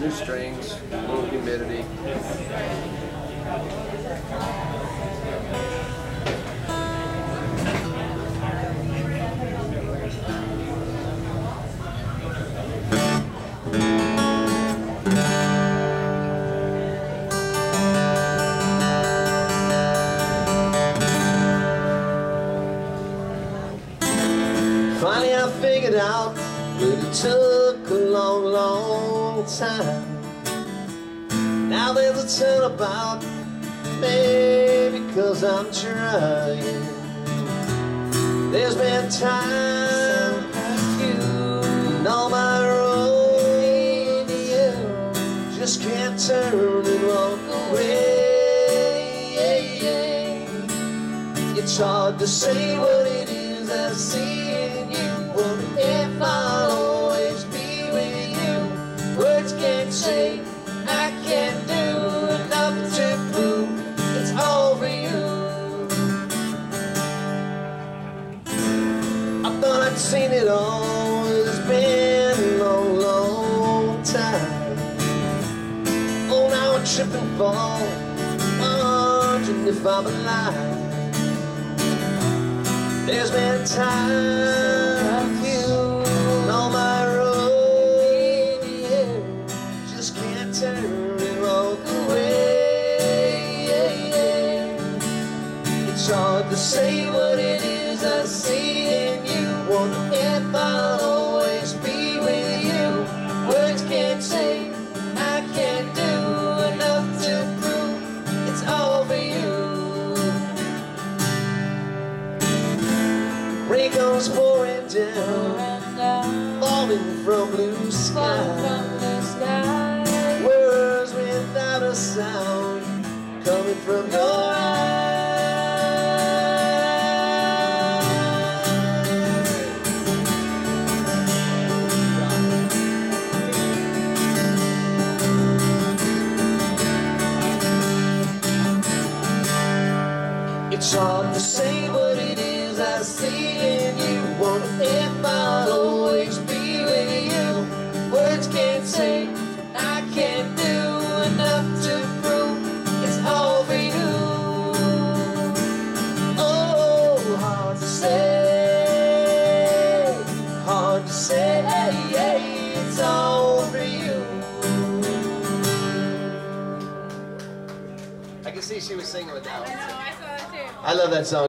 new strings, a little humidity. Finally I figured out, but it took a long, long time. Now there's a turnabout, maybe because I'm trying. There's been time and all my road, just can't turn and walk away. It's hard to say what it is I see in you. Wonder if I'll always be with you. Words can't say, I can't do enough to prove it's all for you. I thought I'd seen it all. It's been a long, long time. Oh, now I trip and fall, wondering if I'm alive. There's been time and all my road, just can't turn and walk away. It's hard to say what it is I see in you. Wonder if I'll always be with you. Words can't say, I can't do enough to prove it's all for you. Rain comes pouring down, falling from blue sky. Words without a sound, coming from your eyes. It's hard to say what it is I see in you. Wonder if I'll always be with you. Words can't say, I can't do enough to prove it's all for you. Oh, hard to say, it's all for you. I can see she was singing with that one. I know, I saw that too. I love that song.